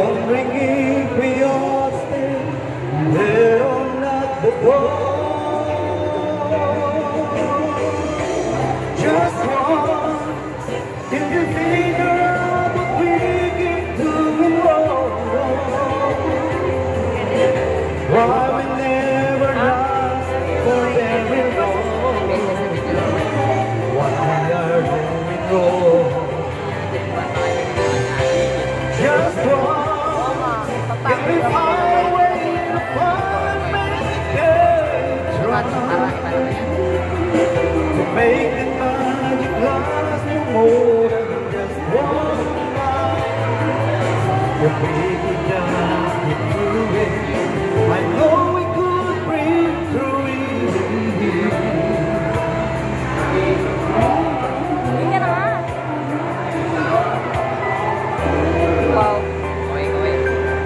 phone ringing, we all stand there at the door. Just once, can you figure out what we can do wrong? Why we never last for very long? What we are doing wrong? Just once, can we find a way to find medication to make the magic last no more than just one night? If we could just get through it, I know we could breathe through it. Wow. Going.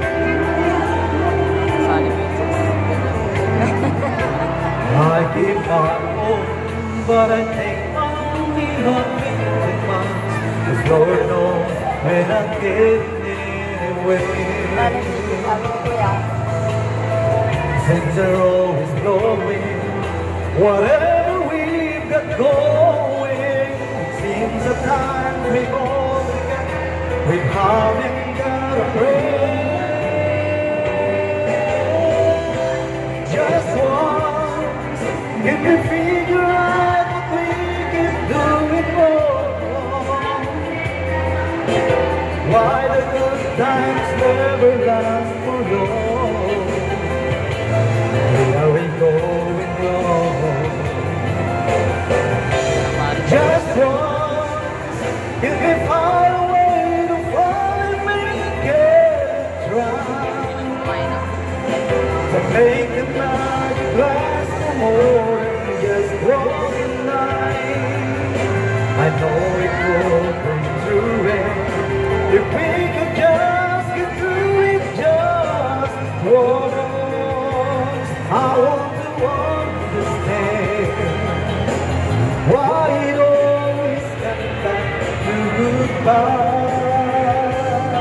Solid music. I keep my own, but I take only on me too much. 'Cause Lord knows when I'm getting anyway. Things are always blowing, whatever we've got going. It seems at times we've all together, we haven't got a break. Just once, can you figure out what we can do it for? Why the good times never last for long? Where are we going wrong? Just once, can we find a way to find make it right? To make the magic last for more than just one night. I know it will bring through it. If we could just get through it just once. I want to understand why it always comes back to goodbye.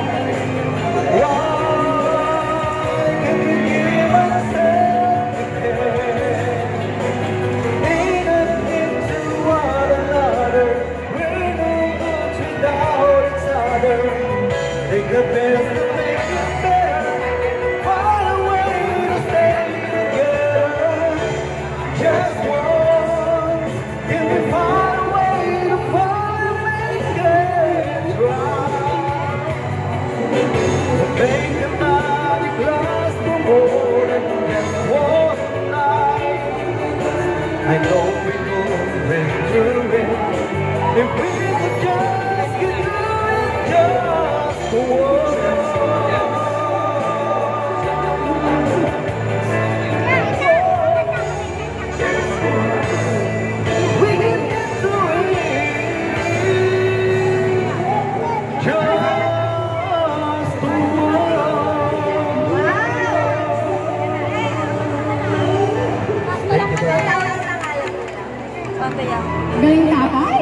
Why can we give ourselves a chance? Leaning into one another, we're no good without each other. Take the best to make it better, find a way to stay together. Just once, can we find a way to make it right? To make the magic last for more than just one night. I know we going through it. If we could just get through it just once. We can get through it just once. Thank you. Galing ka?